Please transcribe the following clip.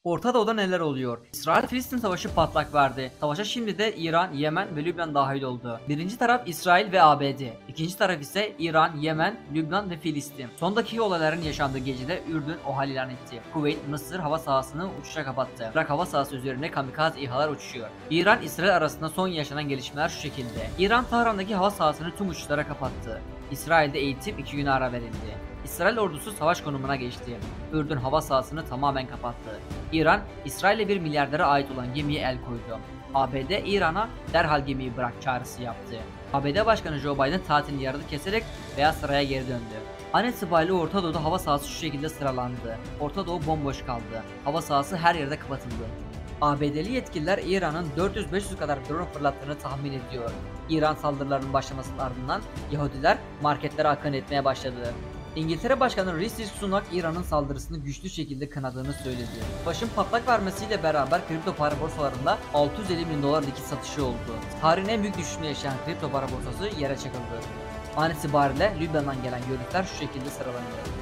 Orta Doğu'da neler oluyor? İsrail-Filistin savaşı patlak verdi. Savaşa şimdi de İran, Yemen ve Lübnan dahil oldu. Birinci taraf İsrail ve ABD. İkinci taraf ise İran, Yemen, Lübnan ve Filistin. Son dakika olayların yaşandığı gecede Ürdün OHAL ilan etti. Kuveyt, Mısır hava sahasını uçuşa kapattı. Irak hava sahası üzerine kamikaze İHA'lar uçuşuyor. İran, İsrail arasında son yaşanan gelişmeler şu şekilde. İran, Tahran'daki hava sahasını tüm uçuşlara kapattı. İsrail'de eğitim 2 güne ara verildi. İsrail ordusu savaş konumuna geçti. Ürdün hava sahasını tamamen kapattı. İran, İsrail'e bir milyardere ait olan gemiye el koydu. ABD, İran'a derhal gemiyi bırak çağrısı yaptı. ABD Başkanı Joe Biden tatilini yarıda keserek Beyaz Saray'a geri döndü. An itibariyle Orta Doğu'da hava sahası şu şekilde sıralandı. Orta Doğu bomboş kaldı. Hava sahası her yerde kapatıldı. ABD'li yetkililer İran'ın 400-500 kadar drone fırlattığını tahmin ediyor. İran saldırılarının başlamasının ardından Yahudiler marketlere akın etmeye başladı. İngiltere Başkanı Rishi Sunak İran'ın saldırısını güçlü şekilde kınadığını söyledi. Başın patlak vermesiyle beraber kripto para borsalarında 650 bin dolardaki satışı oldu. Tarihin en büyük düşüşünü yaşayan kripto para borsası yere çakıldı. An itibariyle Lübnan'dan gelen görüntüler şu şekilde sıralanıyor.